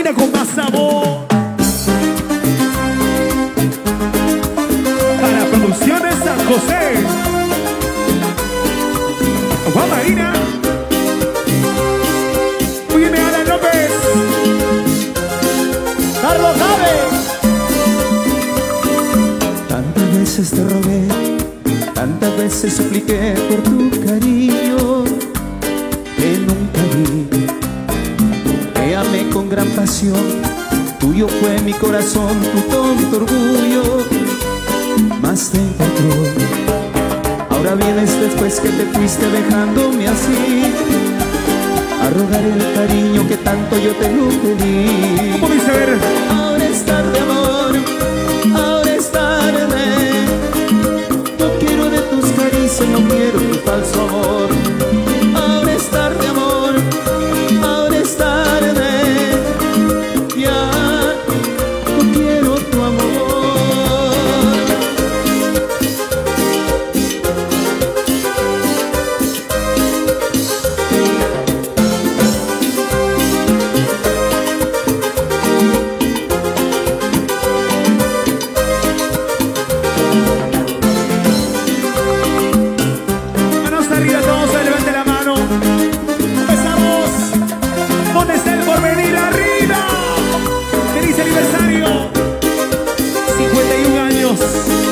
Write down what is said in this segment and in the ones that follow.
vida con más sabor. Para Producciones San José, Agua Marina. Muy bien, Alan López. Carlos Chávez. Tantas veces te rogué, tantas veces supliqué por tu cariño que nunca vi. Te amé con gran pasión, tuyo fue mi corazón, tu tonto orgullo, más te encontró. Ahora vienes después que te fuiste dejándome así, a rogar el cariño que tanto yo te lo pedí. ¿Cómo dice? A ver. Ahora es tarde, amor, ahora es tarde. No quiero de tus caricias, no quiero tu falso amor. Ahora es tarde, amor, ahora es tarde. Ya no quiero tu amor. Manos arriba, todos se levante la mano. Empezamos. ¿Dónde está el porvenir? Arriba. Feliz aniversario. 51 años.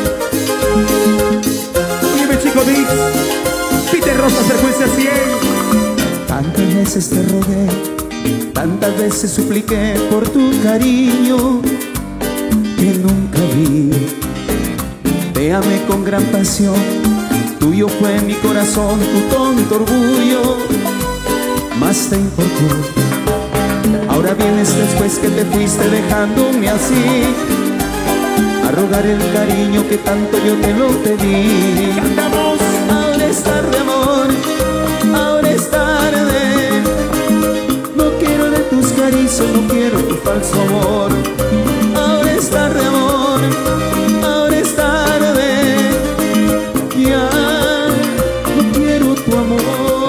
Dime, Chico Mix. Peter Rosa, frecuencia 100. Tantas veces te rogué, tantas veces supliqué por tu cariño que nunca vi. Te amé con gran pasión, tuyo fue mi corazón, tu tonto orgullo, más te importó. Ahora vienes después que te fuiste dejándome así, a rogar el cariño que tanto yo te lo pedí. Cantamos. Ahora es tarde, amor, ahora es tarde. No quiero de tus caricias, no quiero tu falso amor. Ahora es tarde, amor, ahora es tarde. Ya no quiero tu amor.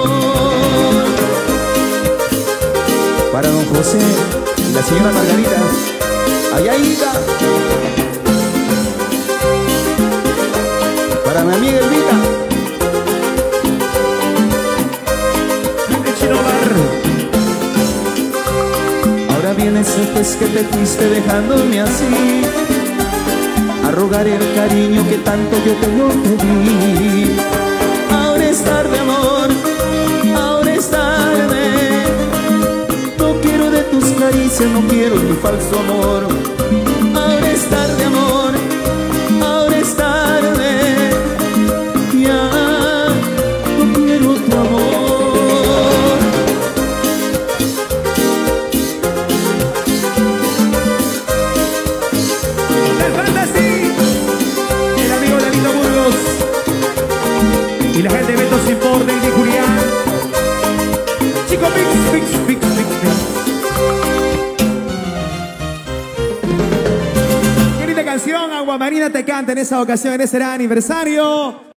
Para don José y la señora Margarita, allá ida. Para mi amiga Elvita. El Chino Bar. Ahora vienes después que te fuiste dejándome así, a rogar el cariño que tanto yo te lo pedí. Ahora es tarde, amor, ahora es tarde. No quiero de tus caricias, no quiero tu falso amor. Ahora es tarde, amor, ahora es tarde. Ya no quiero tu amor. El Fantasy. El amigo Lalito Burgos. Y la gente de Beto Simpor, David Julián. Chico Mix, Mix, Mix, Mix, Mix. Qué linda canción, Agua Marina te canta en esa ocasión, en ese gran aniversario.